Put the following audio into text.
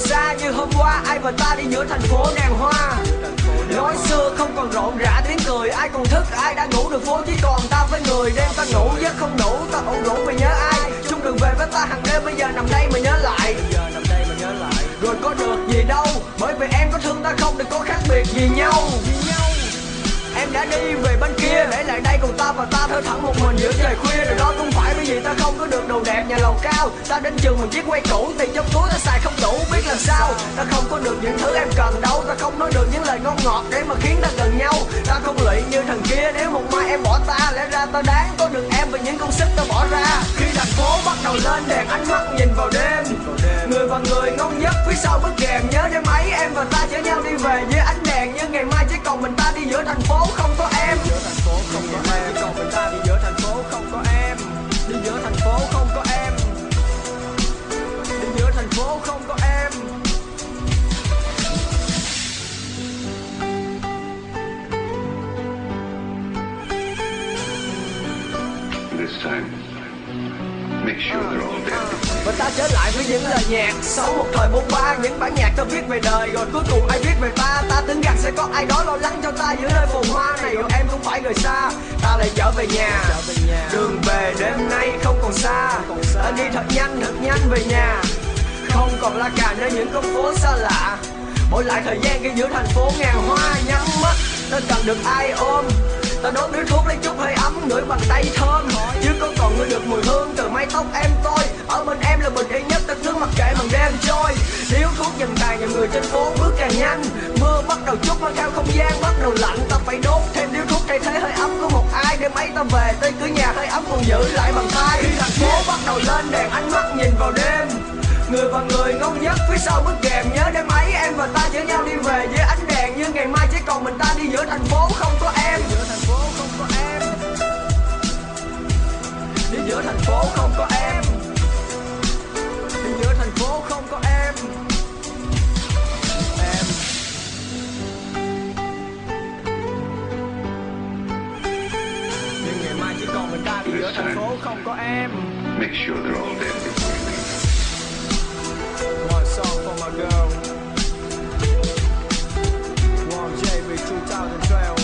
xa như hôm qua, ai và ta đi giữa thành phố đèn hoa. Nói xưa không còn rộn rã tiếng cười, ai còn thức, ai đã ngủ được phố chỉ còn ta với người. Đêm ta ngủ giấc không đủ, ta ủ rũ vì nhớ ai. Chung đường về với ta hàng đêm, bây giờ nằm đây mà nhớ lại. Rồi có được gì đâu, bởi vì em có thương ta không, đừng có khác biệt gì nhau. Em đã đi về bên kia, để lại đây cùng ta và ta thơ thẳng một mình giữa trời khuya. Rồi đó cũng phải bởi vì ta không có được đồ đẹp nhà lầu cao. Ta đến trường một chiếc quay cũ, tiền trong túi ta xài không đủ, biết làm sao. Ta không có được những thứ em cần đâu, ta không nói được những lời ngon ngọt để mà khiến ta gần nhau. Ta không lụy như thằng kia, nếu một mai em bỏ ta, lẽ ra ta đáng có được em vì những công sức ta bỏ ra. Khi thành phố bắt đầu lên đèn, ánh mắt nhìn vào đêm, người và người ngông nhất phía sau bức kèm. Nhớ đêm ấy em và ta chở nhau đi về dưới ánh đèn, nhưng ngày mai chỉ còn mình ta đi giữa thành phố không có em. Giữa thành phố không có em, chỉ còn mình ta đi giữa thành phố không có em. Đi giữa thành phố không có em. Đi giữa thành phố không có em. This time, make sure they're all dead. Và ta trở lại với những lời nhạc sau một thời bôn ba, những bản nhạc ta viết về đời, rồi cuối cùng ai viết về ta. Ta tưởng rằng sẽ có ai đó lo lắng cho ta giữa nơi phồn hoa này, rồi em cũng phải rời xa, ta lại trở về nhà. Đường về đêm nay không còn xa, ta đi thật nhanh về nhà. Không còn la cà nơi những con phố xa lạ, mỗi lại thời gian khi giữa thành phố ngàn hoa. Nhắm mắt ta cần được ai ôm, ta đốt điếu thuốc lấy chút hơi ấm, ngửi bằng tay thơm, chứ có còn ngửi được mùi hương từ mái tóc em tôi. Ở bên em là bình yên nhất, đất nước mặc kệ màn đêm trôi. Điếu thuốc dần tàn, dòng người trên phố bước càng nhanh. Mưa bắt đầu chút mang theo không gian bắt đầu lạnh, ta phải đốt thêm điếu thuốc thay thế hơi ấm của một ai. Đêm ấy ta về tới cửa nhà hơi ấm còn giữ lại bàn tay. Khi thành phố bắt đầu lên đèn, ánh mắt nhìn vào đêm, người và người ngông nhất phía sau bức kèm. Nhớ đêm ấy em và ta chở nhau đi về dưới ánh đèn, nhưng ngày mai chỉ còn mình ta đi giữa thành phố không có em. Giữa thành phố không có em. Đi giữa thành phố không có em. Đi giữa thành phố không có em. Em. Nhưng ngày mai chỉ còn mình ta đi giữa thành phố không có em. Make sure they're all dead. One song for my girl. One JB 2012.